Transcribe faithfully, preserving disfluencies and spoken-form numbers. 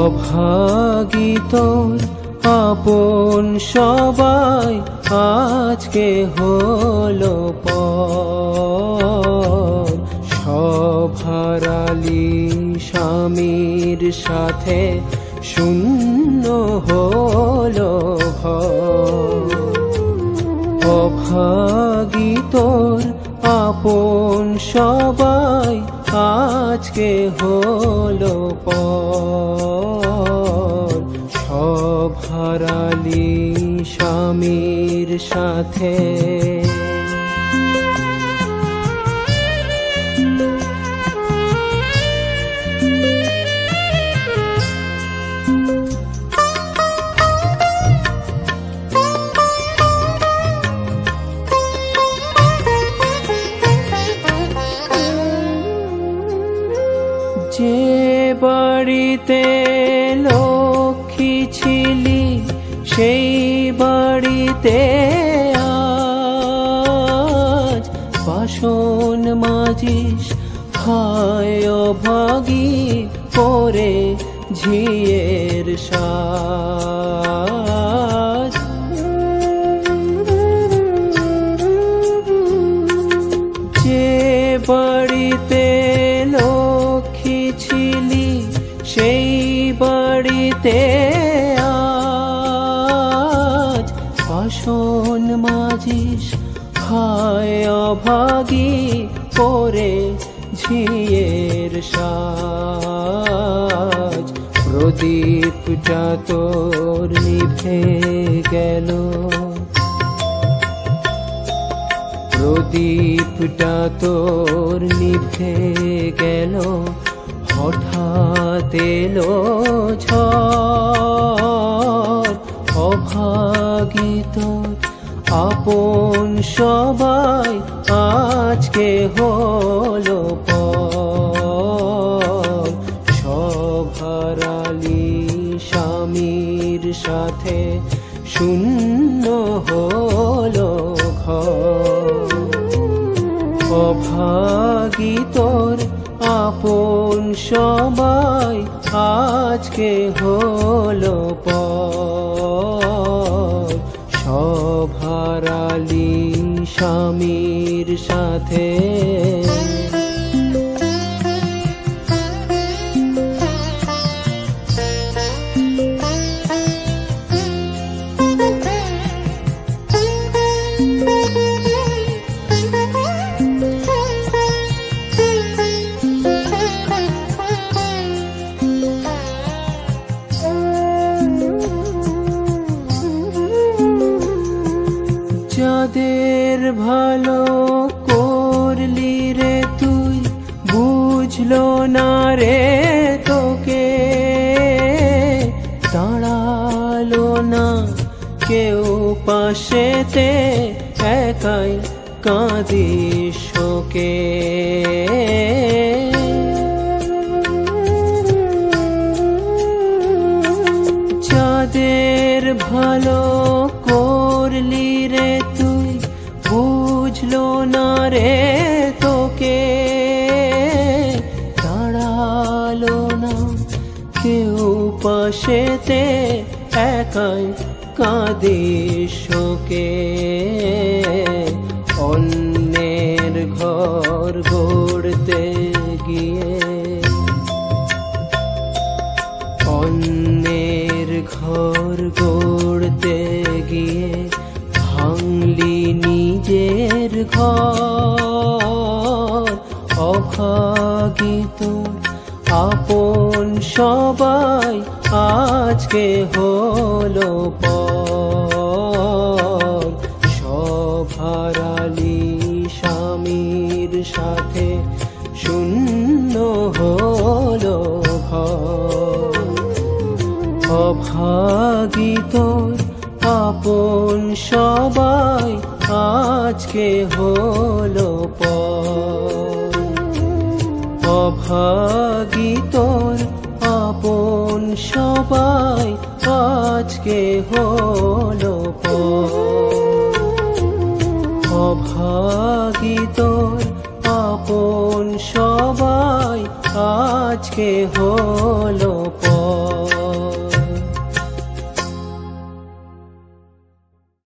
অভাগী তোর আপন সবাই আজকে হলো পর। সব হারালি স্বামীর সাথে শূন্য হলো ঘর। অভাগী তোর আপন সবাই আজকে হলো পর। সব হারালি স্বামীর সাথে। যে বাড়িতে লক্ষ্মী ছিলি সেই বাড়িতে আজ বাসন মাজিস খায় অভাগী পরে ঝিয়ের সাজ। যে বাড়িতে ছিলি সেই বাড়িতে আজ বাসন মাজিস খায় অভাগী পরে ঝিয়ের সাজ। প্রদীপটা তোর নিভে গেল, প্রদীপটা তোর নিভে গেল, হঠাৎ এলো ঝড়। অভাগী তোর আপন সবাই আজকে হলো পর। সব হারালি স্বামীর সাথে শূন্য হলো ঘর। অভাগী তোর আপন সবাই আজকে হলো পর। সব হারালি স্বামীর সাথে। যাদের ভালো করলি রে তুই বুঝলো না রে তোকে, দাঁড়ালো না কেউ পাশেতে একাই কাঁদিস শোকে। যাদের ভালো করলি রে তুই বুঝলো না রে তোকে, দাঁড়ালো না কেউ পাশেতে একাই কাঁদিস শোকে। অন্যের ঘর গড়তে গিয়ে, অন্যের ঘর গড়তে গিয়ে ভাঙলি নিজের ঘর। অভাগী তোর আপন সবাই আজকে হলো পর। সব হারালি স্বামীর সাথে শূন্য হলো ঘর। অভাগী তোর আপন সবাই আজকে হলো পর। অভাগী তোর আপন সবাই আজকে হলো পর। অভাগী তোর আপন সবাই আজকে হলো